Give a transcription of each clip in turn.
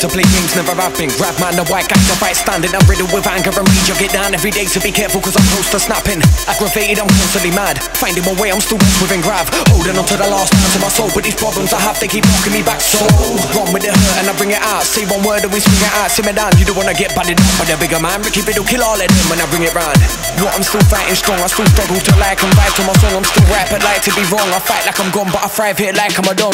to play games, never have been. Grab man, the white guys, the fight standing. I'm riddled with anger and rage. I get down every day, so be careful cause I'm close to snapping. Aggravated, I'm constantly mad. Finding my way, I'm still lost within grav. Holding on to the last ounce of my soul, but these problems I have, they keep knocking me back. So run with the hurt and I bring it out. Say one word and we swing it out. Simmer down, you don't wanna get butted up by the bigger man. Ricky Biddle, kill all of them when I bring it round. What, I'm still fighting strong, I still struggle to like and vibe to my song. I'm still rap, but like to be wrong. I fight like I'm gone, but I thrive here like I'm a don.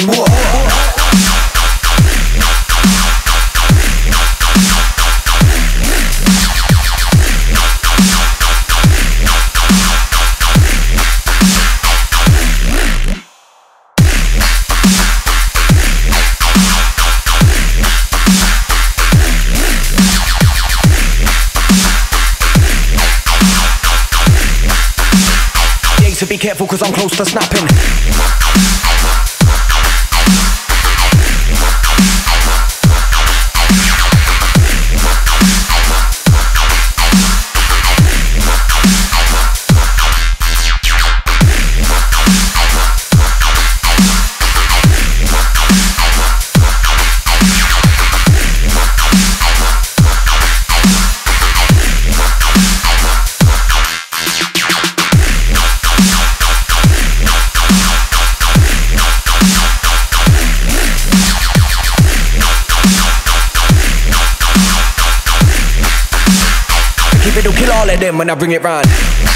So be careful cause I'm close to snapping. It'll kill all of them when I bring it round.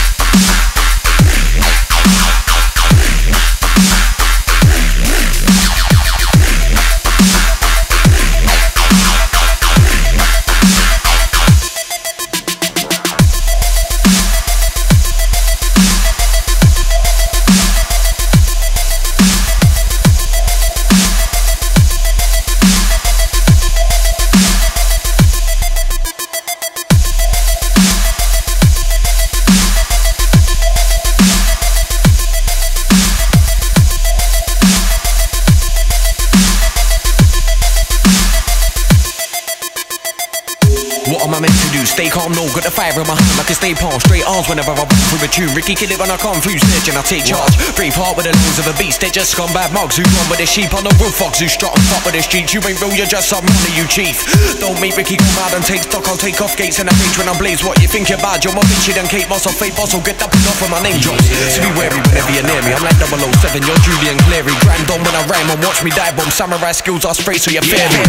What am I meant to do? Stay calm, no, got the fire in my hand like a stay palm. Straight arms whenever I walk through a tune. Ricky kill it when I come through stage and I take charge. Brave heart with the lungs of a beast. They just scumbag mugs who run with the sheep on the roof. Fox who strut on top of the streets. You ain't real, you're just some money, you chief. Don't make Ricky come out and take stock. I'll take off gates and I rage when I blaze. What you think you're bad? You're my bitch, you done Kate Moss or fake boss. I'll get that enough when my name drops. So be wary whenever you're near me. I'm like 007, you're Julian Cleary. Grand on when I rhyme and watch me dive bomb. Samurai skills are spray so you fear me.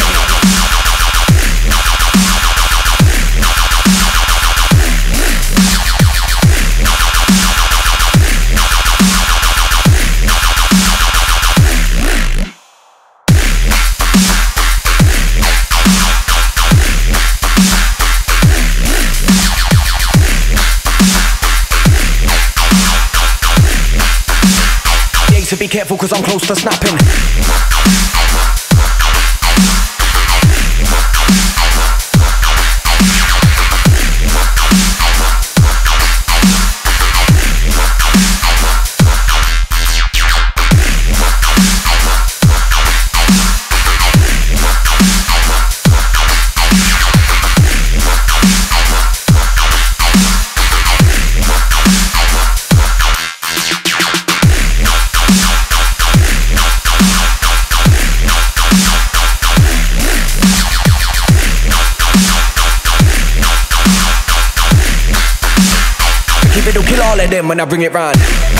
So be careful cause I'm close to snapping. It'll kill all of them when I bring it round.